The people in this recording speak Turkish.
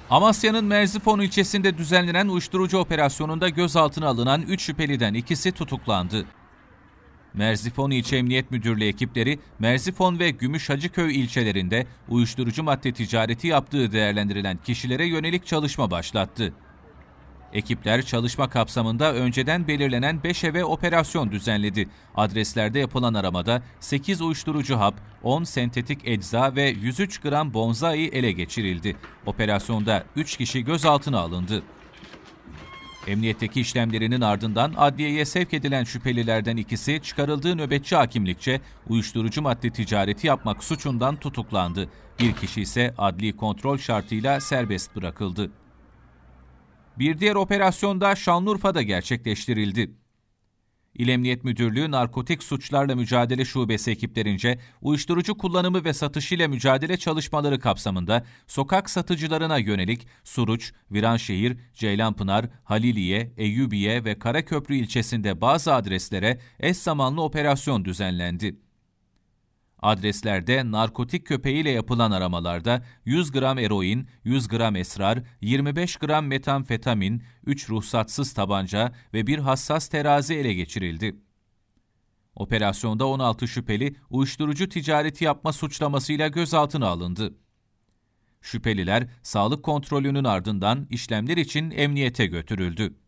Amasya'nın Merzifon ilçesinde düzenlenen uyuşturucu operasyonunda gözaltına alınan 3 şüpheliden ikisi tutuklandı. Merzifon İlçe Emniyet Müdürlüğü ekipleri Merzifon ve Gümüşhacıköy ilçelerinde uyuşturucu madde ticareti yaptığı değerlendirilen kişilere yönelik çalışma başlattı. Ekipler çalışma kapsamında önceden belirlenen 5 eve operasyon düzenledi. Adreslerde yapılan aramada 8 uyuşturucu hap, 10 sentetik ecza ve 103 gram bonzai ele geçirildi. Operasyonda 3 kişi gözaltına alındı. Emniyetteki işlemlerinin ardından adliyeye sevk edilen şüphelilerden ikisi çıkarıldığı nöbetçi hakimlikçe uyuşturucu madde ticareti yapmak suçundan tutuklandı. Bir kişi ise adli kontrol şartıyla serbest bırakıldı. Bir diğer operasyonda Şanlıurfa'da gerçekleştirildi. İl Emniyet Müdürlüğü Narkotik Suçlarla Mücadele Şubesi ekiplerince uyuşturucu kullanımı ve satışıyla mücadele çalışmaları kapsamında sokak satıcılarına yönelik Suruç, Viranşehir, Ceylanpınar, Haliliye, Eyyubiye ve Karaköprü ilçesinde bazı adreslere eş zamanlı operasyon düzenlendi. Adreslerde narkotik köpeğiyle yapılan aramalarda 100 gram eroin, 100 gram esrar, 25 gram metamfetamin, 3 ruhsatsız tabanca ve bir hassas terazi ele geçirildi. Operasyonda 16 şüpheli uyuşturucu ticareti yapma suçlamasıyla gözaltına alındı. Şüpheliler sağlık kontrolünün ardından işlemler için emniyete götürüldü.